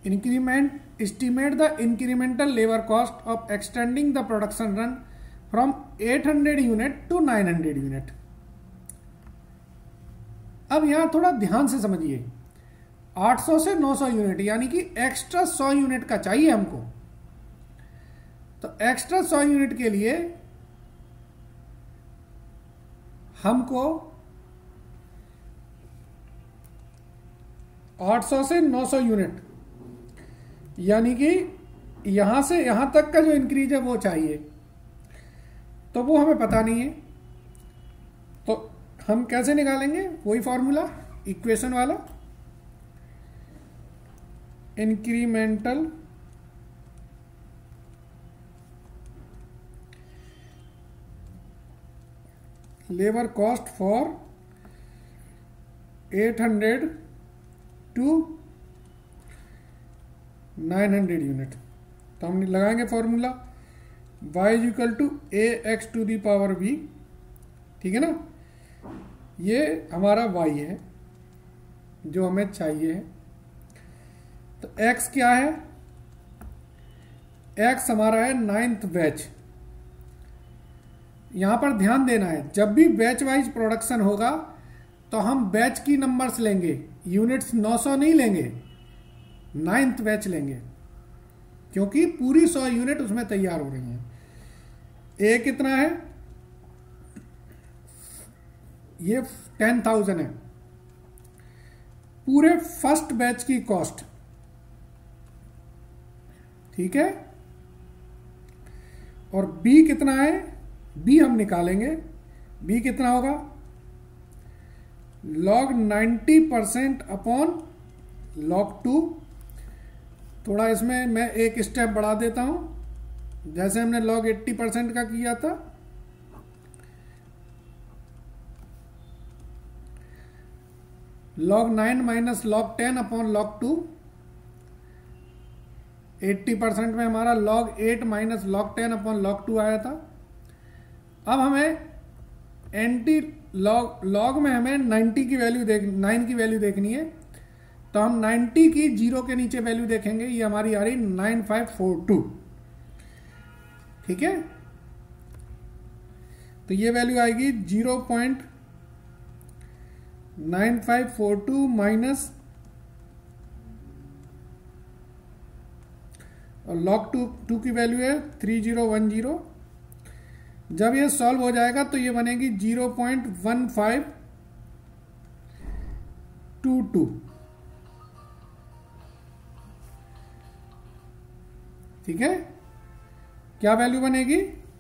Increment estimate the incremental labour cost of extending the production run from 800 unit to 900 unit. अब यहां थोड़ा ध्यान से समझिए, 800 से 900 यूनिट यानी कि एक्स्ट्रा 100 यूनिट का चाहिए हमको। तो एक्स्ट्रा 100 यूनिट के लिए हमको 800 से 900 यूनिट यानी कि यहां से यहां तक का जो इंक्रीज है वो चाहिए, तो वो हमें पता नहीं है। तो हम कैसे निकालेंगे? वही फॉर्मूला इक्वेशन वाला, incremental labour cost for 800 to 900 unit. तो हम लगाएंगे formula y is equal to a x to the power b, ठीक है ना। ये हमारा y है जो हमें चाहिए है। तो x क्या है? x हमारा है 9th बैच। यहां पर ध्यान देना है, जब भी बैच वाइज प्रोडक्शन होगा तो हम बैच की नंबर्स लेंगे, यूनिट्स 900 नहीं लेंगे, 9th बैच लेंगे, क्योंकि पूरी 100 यूनिट उसमें तैयार हो रही हैं। ए कितना है? ये 10,000 है, पूरे फर्स्ट बैच की कॉस्ट, ठीक है। और बी कितना है? बी हम निकालेंगे, बी कितना होगा? log 90% upon log 2। थोड़ा इसमें मैं एक स्टेप बढ़ा देता हूं, जैसे हमने log 80% का किया था। log 9 minus log 10 upon log 2। 80% में हमारा log 8 minus log 10 upon log 2 आया था। अब हमें एंटी लॉग में हमें 90 की वैल्यू 9 की वैल्यू देखनी है, तो हम 90 की 0 के नीचे वैल्यू देखेंगे। ये हमारी आ रही 9542, ठीक है। तो ये वैल्यू आएगी 0.9542 माइनस, और log 2 की वैल्यू है 3010। जब ये सॉल्व हो जाएगा तो ये बनेगी 0.1522, ठीक है। क्या वैल्यू बनेगी?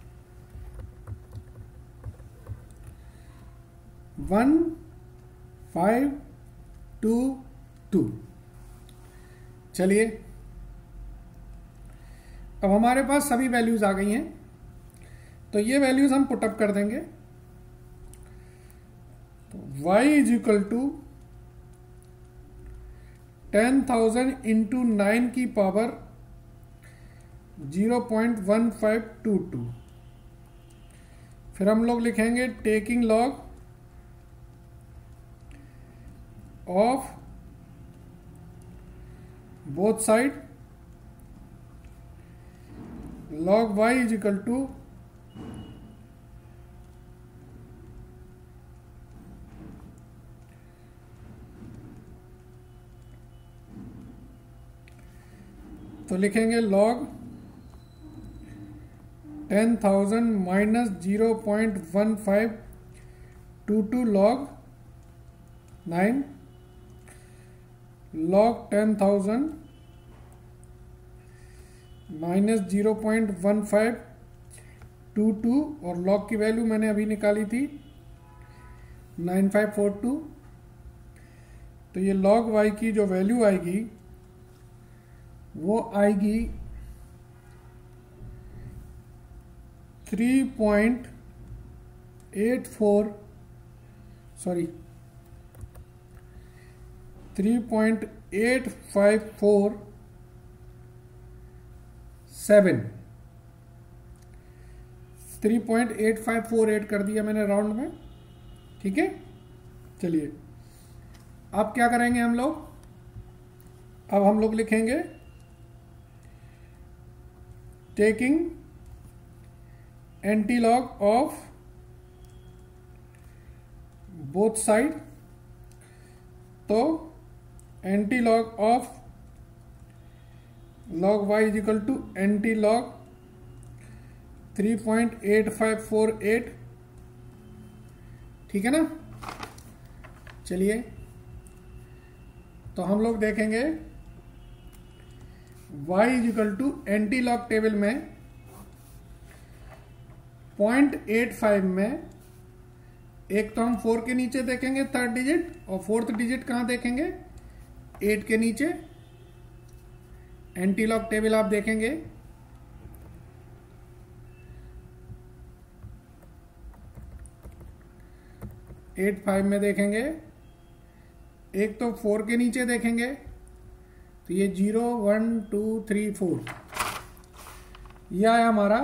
1522। चलिए, अब हमारे पास सभी वैल्यूज आ गई हैं, तो ये वैल्यूज हम पुटअप कर देंगे। तो y is equal to 10,000 into 9 की पावर 0.1522। फिर हम लोग लिखेंगे taking log of both side, log y is equal to तो लिखेंगे log 10,000 minus 0.1522 log 9, log 10,000 minus 0.1522, और log की वैल्यू मैंने अभी निकाली थी 9542। तो ये log y की जो वैल्यू आएगी वो आएगी 3.8548 कर दिया मैंने राउंड में, ठीक है। चलिए अब क्या करेंगे हम लोग, अब हम लोग लिखेंगे taking antilog of both side, तो antilog of log y is equal to antilog 3.8548, ठीक है ना। चलिए तो हम लोग देखेंगे y is equal to antilog table में 0.85 में एक तो हम 4 के नीचे देखेंगे थर्ड डिजिट, और फोर्थ डिजिट कहां देखेंगे 8 के नीचे। एंटीलॉग टेबल आप देखेंगे 85 में देखेंगे, एक तो 4 के नीचे देखेंगे, तो ये 0 1 2 3 4, यह है हमारा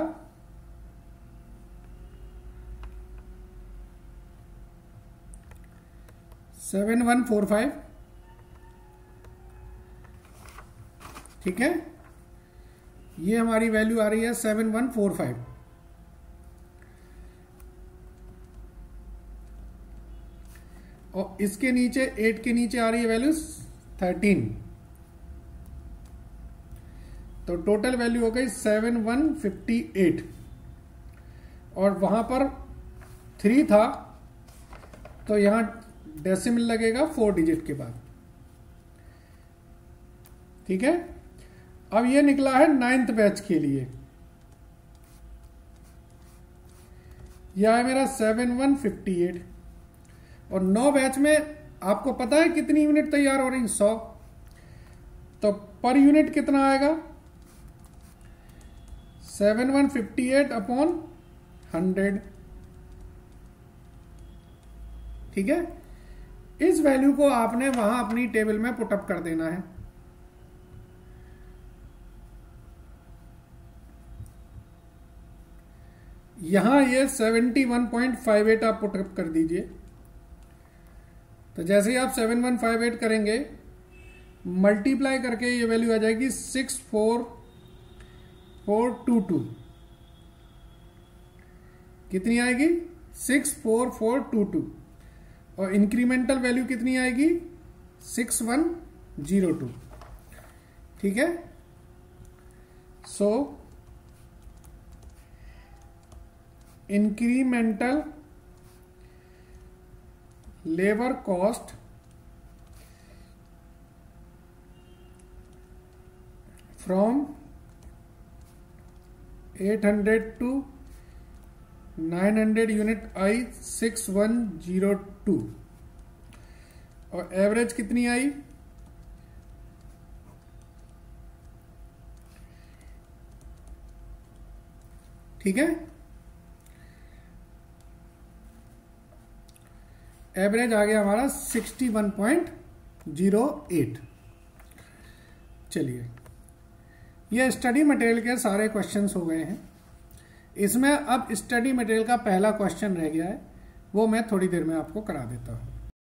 7145, ठीक है। ये हमारी वैल्यू आ रही है 7145। और इसके नीचे 8 के नीचे आ रही है वैल्यू 13, तो टोटल वैल्यू हो गई 7158। और वहां पर 3 था तो यहां डेसिमल लगेगा 4 डिजिट के बाद, ठीक है। अब ये निकला है 9th बैच के लिए, यह है मेरा 7158। और 9 बैच में आपको पता है कितनी यूनिट तैयार हो रही, 100, तो पर यूनिट कितना आएगा 7158 अपॉन 100, ठीक है। इस वैल्यू को आपने वहां अपनी टेबल में पुटअप कर देना है। यहां ये 71.58 आप पुटअप कर दीजिए, तो जैसे ही आप 7158 करेंगे मल्टीप्लाई करके ये वैल्यू आ जाएगी 64422, कितनी आएगी 64422। और इंक्रीमेंटल वैल्यू कितनी आएगी 6102, ठीक है। So incremental labour cost from 800 to 900 unit आई 6102, और एवरेज कितनी आई ठीक है। एवरेज आ गया हमारा 61.08। चलिए ये स्टडी मटेरियल के सारे क्वेश्चंस हो गए हैं। इसमें अब स्टडी मटेरियल का पहला क्वेश्चन रह गया है, वो मैं थोड़ी देर में आपको करा देता हूं।